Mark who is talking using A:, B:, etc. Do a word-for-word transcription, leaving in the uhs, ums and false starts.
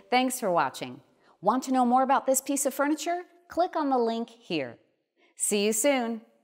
A: Thanks for watching. Want to know more about this piece of furniture? Click on the link here. See you soon.